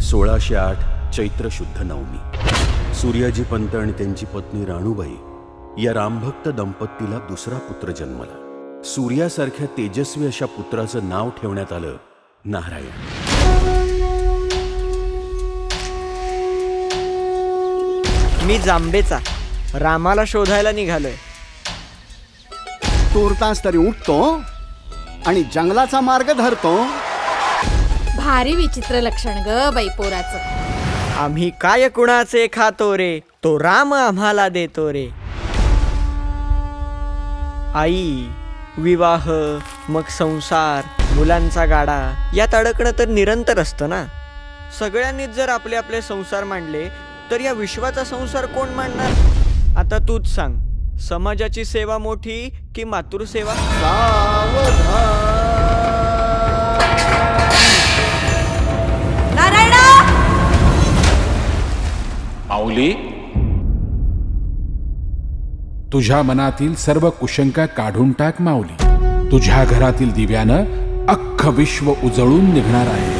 1608 चैत्र शुद्ध नवमी सूर्याजी पंत आणि त्यांची पत्नी राणूबाई या रामभक्त दंपतीला दुसरा पुत्र जन्मला। सूर्यासारख्या तेजस्वी अशा पुत्राचं नाव ठेवण्यात आलं नारायण। मी जांबेचा रामाला शोधायला निघालोय। तूर्तास तरी उठतो आणि जंगलाचा मार्ग धरतो। भारी विचित्र लक्षण ग बाई पोराचं। आम्ही काय कुणाचे खातो रे, तो राम आम्हाला देतो रे। आई, विवाह, मग संसार, मुलांचा गाडा यात अडकणं तर निरंतर असतं ना। सगळ्यांनीच जर आपले आपले संसार मांडले तर या विश्वाचा संसार कोण मांडणार? आता तूच सांग, समाजाची सेवा मोठी की मातृसेवा? नारायणा! माऊली, तुझ्या मनातील सर्व कुशंका काढून टाक माऊली। तुझ्या घरातील दिव्यानं अख्खं विश्व उजळून निघणार आहे।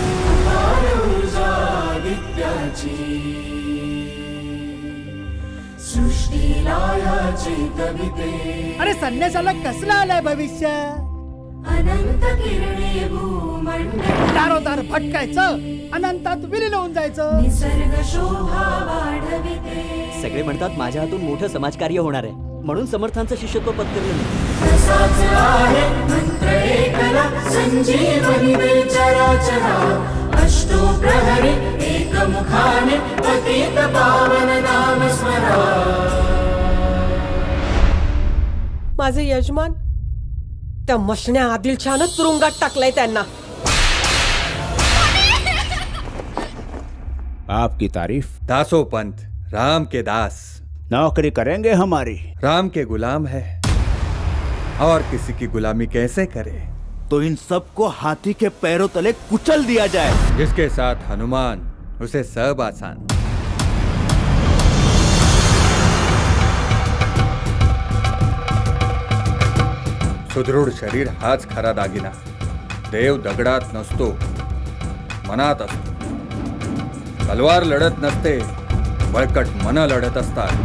अरे संन्यासाला कसला आलाय भविष्य? अनंत किरणे भूमंडळ दारोदार भटकायचं, अनंतात विलीन होऊन जायचं। निसर्ग शोभा वाढविते। सगळे म्हणतात माझ्या हातून मोठं समाजकार्य होणार आहे, म्हणून समर्थांचं शिष्यत्व पत्करलं मी। तसाच आहे मंत्र एकला संजीवनी चराचरा। अष्टो प्रहरी एकमुखाने पतित पावन नाम स्मरा। माझे यजमान त्या मशण्या आदिलशानच तुरुंगात टाकलंय त्यांना। आपकी तारीफ। दासो पंथ, राम के दास। नौकरी करेंगे हमारी। राम के गुलाम है और किसी की गुलामी कैसे करे? तो इन सबको हाथी के पैरों तले कुचल दिया जाए। जिसके साथ हनुमान उसे सब आसान। सुदृढ शरीर हाच खरा दागिना। देव दगडात नसतो, मनात असतो। तलवार लढत नसते, बळकट मन लढत असतात।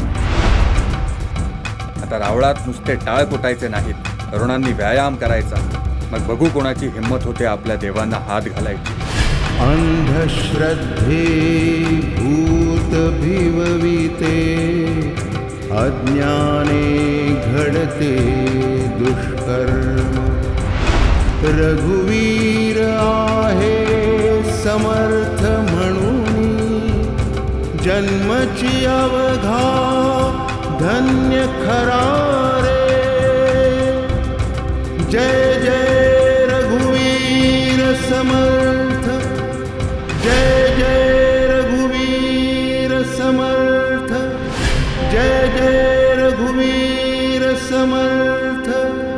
आता रावळात नुसते टाळ फुटायचे नाहीत, तरुणांनी व्यायाम करायचा। मग बघू कोणाची हिम्मत होते आपल्या देवांना हात घालायची। अंधश्रद्धे भूत भिवविते, अज्ञाने घडते दुष्कर्म। रघुवीर आहे समर्थ म्हणून, जन्मची अवघा धन्य खरा रे। जय जय रघुवीर समर्थ, जय जय रघुवीर समर्थ, जय जय रघुवीर समर्थ।